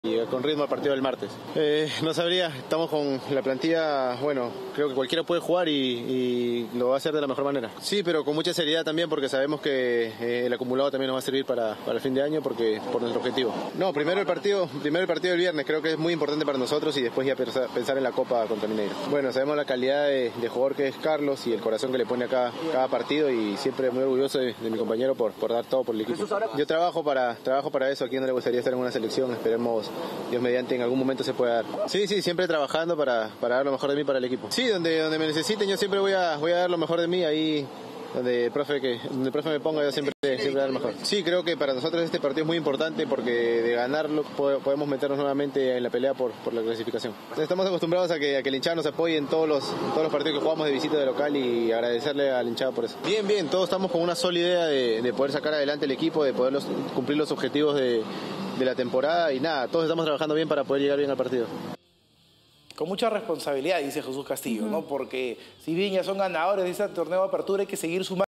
Y con ritmo al partido del martes. No sabría, estamos con la plantilla, bueno, creo que cualquiera puede jugar y lo va a hacer de la mejor manera. Sí, pero con mucha seriedad también porque sabemos que el acumulado también nos va a servir para el fin de año por nuestro objetivo. No, primero el partido del viernes, creo que es muy importante para nosotros y después ya pensar en la Copa contra Mineiro. Bueno, sabemos la calidad de jugador que es Carlos y el corazón que le pone a cada partido y siempre muy orgulloso de mi compañero por dar todo por el equipo. Yo trabajo para eso, aquí no le gustaría estar en una selección, esperemos Dios mediante en algún momento se pueda dar. Sí, siempre trabajando para dar lo mejor de mí para el equipo. Sí, donde me necesiten yo siempre voy a dar lo mejor de mí, ahí donde el profe me ponga yo siempre dar lo mejor. Sí, creo que para nosotros este partido es muy importante porque de ganarlo podemos meternos nuevamente en la pelea por la clasificación. Estamos acostumbrados a que el hinchado nos apoye en todos los partidos que jugamos de visita de local y agradecerle al hinchado por eso. Bien, todos estamos con una sola idea de poder sacar adelante el equipo, de poder cumplir los objetivos de la temporada y nada, todos estamos trabajando bien para poder llegar bien al partido. Con mucha responsabilidad, dice Jesús Castillo, ¿no? Porque si bien ya son ganadores de ese torneo de apertura, hay que seguir sumando.